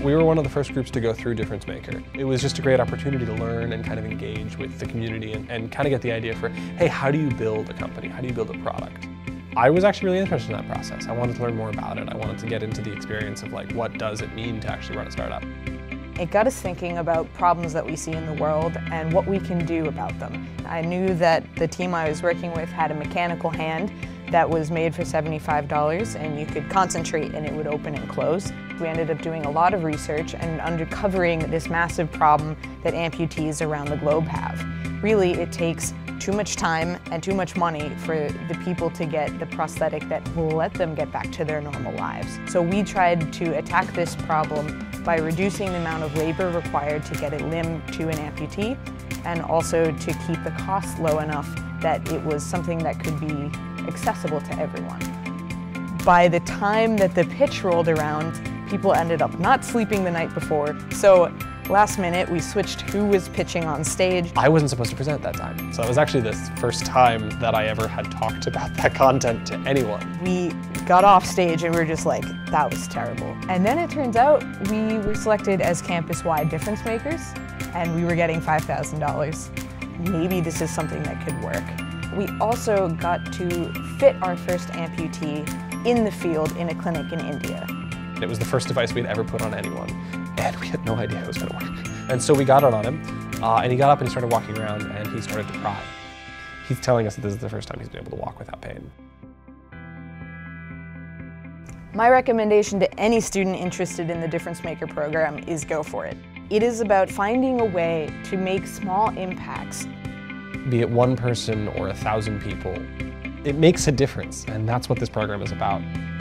We were one of the first groups to go through Difference Maker. It was just a great opportunity to learn and kind of engage with the community and kind of get the idea for, hey, how do you build a company? How do you build a product? I was actually really interested in that process. I wanted to learn more about it. I wanted to get into the experience of like, what does it mean to actually run a startup? It got us thinking about problems that we see in the world and what we can do about them. I knew that the team I was working with had a mechanical hand that was made for $75 and you could concentrate and it would open and close. We ended up doing a lot of research and uncovering this massive problem that amputees around the globe have. Really, it takes too much time and too much money for the people to get the prosthetic that will let them get back to their normal lives. So we tried to attack this problem by reducing the amount of labor required to get a limb to an amputee and also to keep the cost low enough that it was something that could be accessible to everyone. By the time that the pitch rolled around, people ended up not sleeping the night before. So last minute, we switched who was pitching on stage. I wasn't supposed to present that time. So it was actually the first time that I ever had talked about that content to anyone. We got off stage and we were just like, that was terrible. And then it turns out we were selected as campus-wide difference makers and we were getting $5,000. Maybe this is something that could work. We also got to fit our first amputee in the field in a clinic in India. It was the first device we had ever put on anyone, and we had no idea it was going to work. And so we got it on him, and he got up and he started walking around, and he started to cry. He's telling us that this is the first time he's been able to walk without pain. My recommendation to any student interested in the Difference Maker program is go for it. It is about finding a way to make small impacts. Be it one person or 1,000 people, it makes a difference, and that's what this program is about.